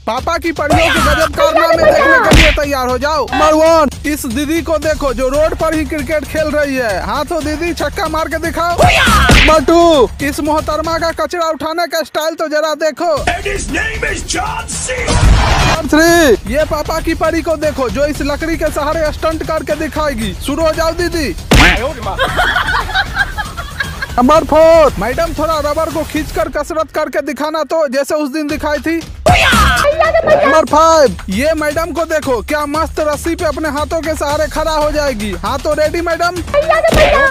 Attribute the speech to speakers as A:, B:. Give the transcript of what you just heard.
A: पापा की परियों के गजब कारनामे देखने के लिए तैयार हो जाओ। नंबर 1, इस दीदी को देखो जो रोड पर ही क्रिकेट खेल रही है। हाथों दीदी, छक्का मार के दिखाओ। नंबर 2, इस मोहतरमा का कचरा उठाने का स्टाइल तो जरा देखो। नंबर 3, ये पापा की परी को देखो जो इस लकड़ी के सहारे स्टंट करके दिखाएगी। शुरू हो जाओ दीदी। नंबर 4, मैडम थोड़ा रबर को खींचकर कसरत करके दिखाना तो, जैसे उस दिन दिखाई थी। नंबर 5, ये मैडम को देखो क्या मस्त रस्सी पे अपने हाथों के सहारे खड़ा हो जाएगी। हाथों रेडी मैडम।